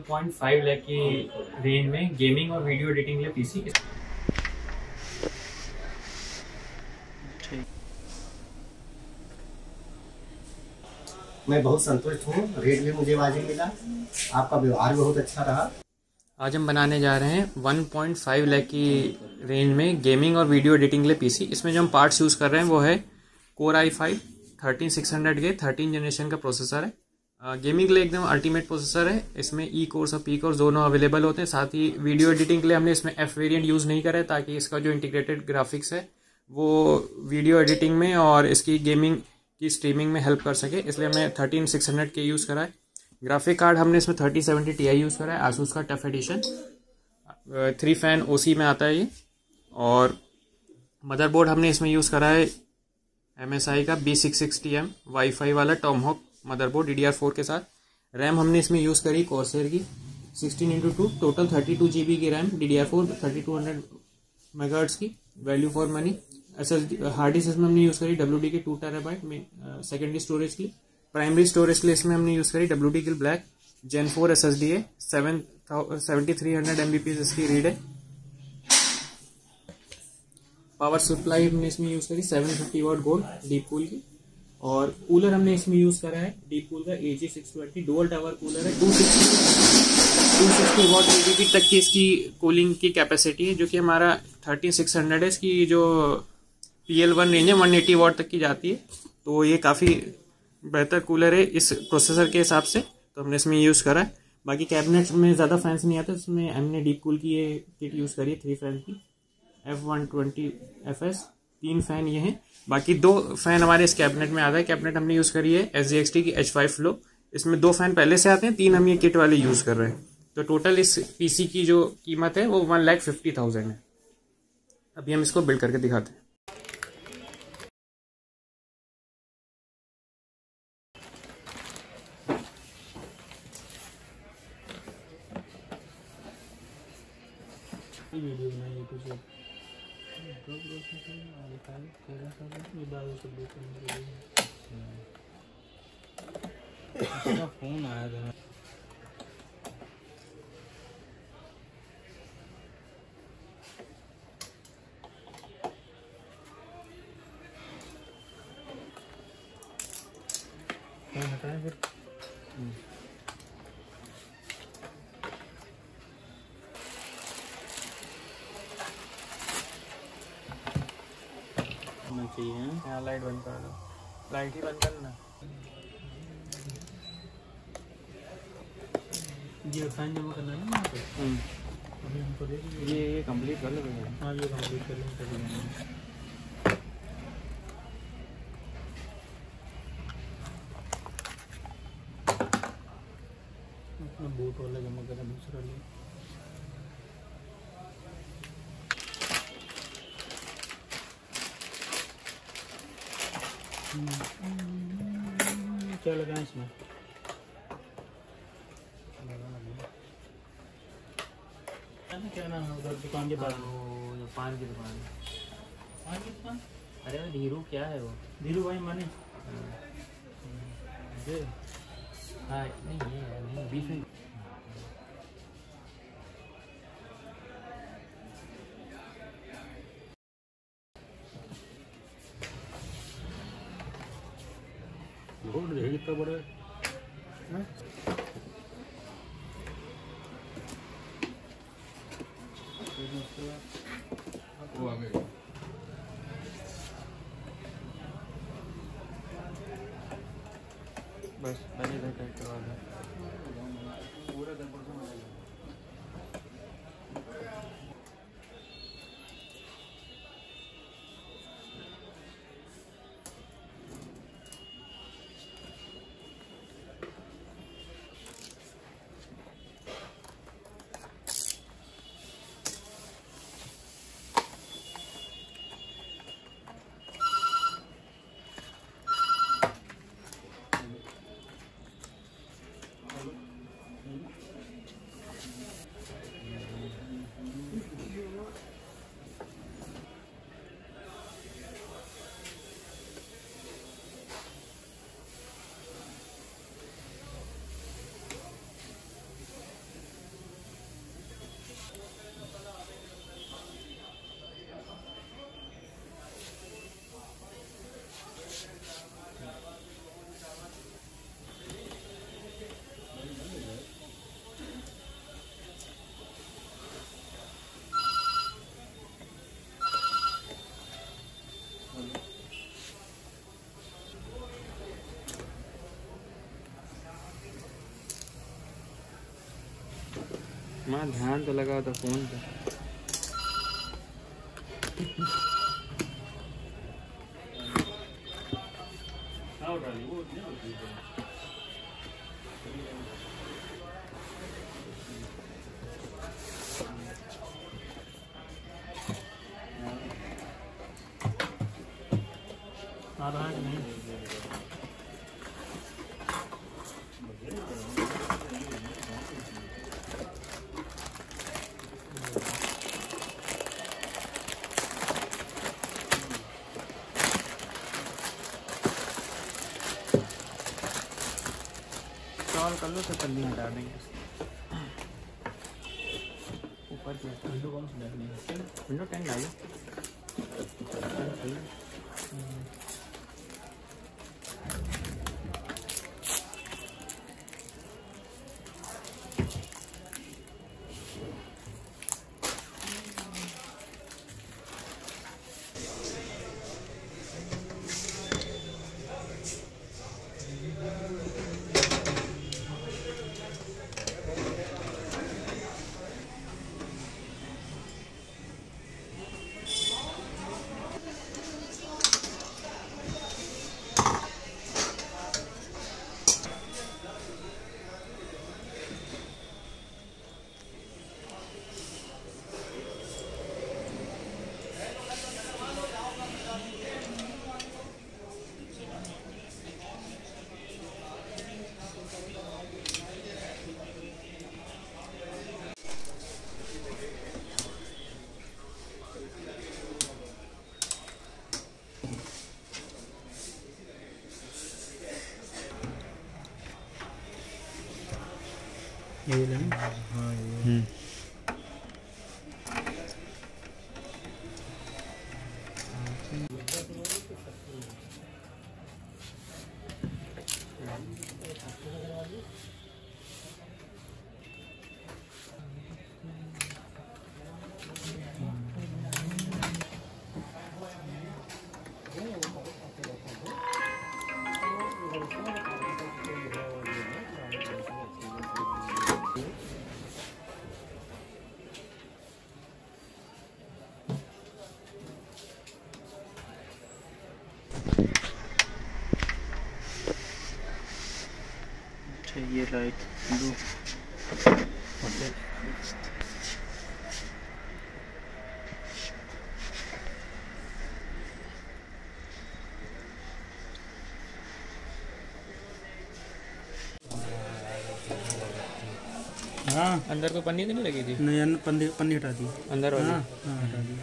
1.5 लाख की रेंज में गेमिंग और वीडियो एडिटिंग के लिए पीसी। मैं बहुत संतुष्ट हूँ, रेट भी मुझे वाजिब मिला, आपका व्यवहार बहुत अच्छा रहा। आज हम बनाने जा रहे हैं 1.5 लाख की रेंज में गेमिंग और वीडियो एडिटिंग के लिए पीसी। इसमें जो हम पार्ट्स यूज़ कर रहे हैं वो है Core i5 13600 के 13 जनरेशन का प्रोसेसर है। गेमिंग के लिए एकदम अल्टीमेट प्रोसेसर है। इसमें ई कोर्स और पी कोर्स दोनों अवेलेबल होते हैं। साथ ही वीडियो एडिटिंग के लिए हमने इसमें एफ वेरिएंट यूज़ नहीं करा है, ताकि इसका जो इंटीग्रेटेड ग्राफिक्स है वो वीडियो एडिटिंग में और इसकी गेमिंग की स्ट्रीमिंग में हेल्प कर सके, इसलिए हमने 13600 के यूज़ करा है। ग्राफिक कार्ड हमने इसमें 3070 Ti यूज़ करा है, आसूस का टफ एडिशन। 3 फैन OC में आता है ये। और मदरबोर्ड हमने इसमें यूज़ करा है MSI का B660M वाईफाई वाला टॉमहॉक मदरबोर्ड DDR4 के साथ। रैम हमने इसमें यूज़ करी कॉर्सेर की 16x2, टोटल 32 GB की रैम, DDR4 3200 मेगाहर्ट्ज की, value for money. Hard disk इसमें हमने यूज़ करी WD की 2 TB में सेकेंडरी स्टोरेज के लिए। प्राइमरी स्टोरेज के लिए इसमें हमने यूज़ करी WD की ब्लैक Gen 4 SSD है, 7300 MBps इसकी रीड है। पावर सप्लाई हमने इसमें यूज़ करी 750 वाट गोल्ड डीप कूल की। और कूलर हमने इसमें यूज़ करा है डीप कूल का AG620 डुअल टावर कूलर है। 260 वाट ADP तक की इसकी कूलिंग की कैपेसिटी है, जो कि हमारा 13600 है। इसकी जो PL1 रेंज है 180 वाट तक की जाती है, तो ये काफ़ी बेहतर कूलर है इस प्रोसेसर के हिसाब से, तो हमने इसमें यूज़ करा है। बाकी कैबिनेट में ज़्यादा फैंस नहीं आते, इसमें हमने डीप कूल की ये किट यूज़ करी है 3 फैन की F120FS। 3 फैन ये हैं, बाकी 2 फैन हमारे इस कैबिनेट में आता है। कैबिनेट हमने यूज़ करी है SGXT की H5 फ्लो। इसमें 2 फैन पहले से आते हैं, 3 हम ये किट वाले यूज़ कर रहे हैं। तो टोटल इस पीसी की जो कीमत है वो 1,50,000 है। अभी हम इसको बिल्ड करके दिखाते हैं। वीडियो बनाइए कुछ फोन आया था। फोन हटाए फिर चाहिए। यहाँ लाइट बंद कर दो, लाइट ही बंद करना। ये फैन जमा करना है ना पे। अभी हमको दे दीजिए। ये कंप्लीट कर लो। हाँ ये कंप्लीट कर लेंगे। अपना बोट वाला जमा करना, दूसरा ले। क्या लगाएं इसमें? क्या नाम है उधर दुकान के पास? वो पान की दुकान। पान की दुकान? अरे वो धीरू क्या है वो? धीरू भाई माने? हाँ नहीं ये नहीं बीच में। बहुत देखिए कितना बड़ा है। वो आ गया। बस पहले इधर कट करवा दो। पूरा 10% हो जाएगा। माँ ध्यान तो लगा था फोन पे। आ रहा है नहीं? इंस्टॉल कर लो तो पल्ली हटा देंगे। ऊपर की विंडो कौन सी डालनी है? विंडो 10 डालो। ये लेना? हाँ ये। ये लाइट दो। हाँ अंदर कोई पन्नी तो नहीं लगी थी? नहीं, पन्नी हटा दी अंदर वाली? हाँ हाँ हटा दी।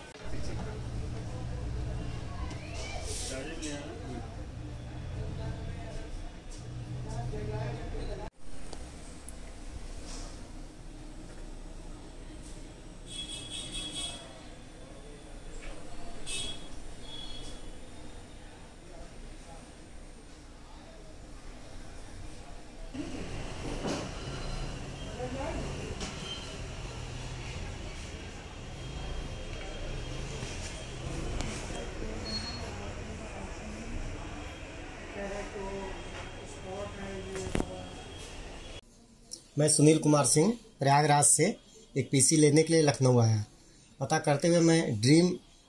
मैं सुनील कुमार सिंह प्रयागराज से एक पीसी लेने के लिए लखनऊ आया। पता करते हुए मैं ड्रीम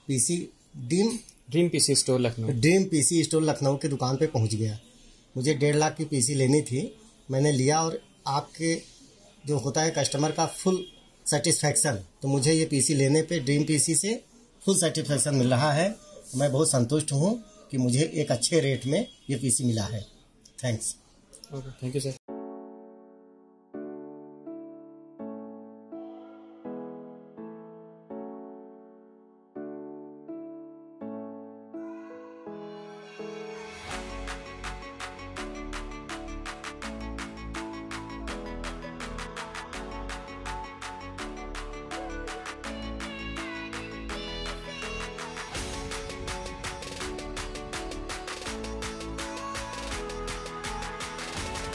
पीसी स्टोर लखनऊ के दुकान पे पहुंच गया। मुझे 1.5 लाख की पीसी लेनी थी। मैंने लिया और आपके जो होता है कस्टमर का फुल सेटिस्फैक्शन, तो मुझे ये पीसी लेने पे ड्रीम पीसी से फुल सेटिस्फैक्शन मिल रहा है। मैं बहुत संतुष्ट हूँ कि मुझे एक अच्छे रेट में ये पीसी मिला है। Thanks. Okay, thank you sir.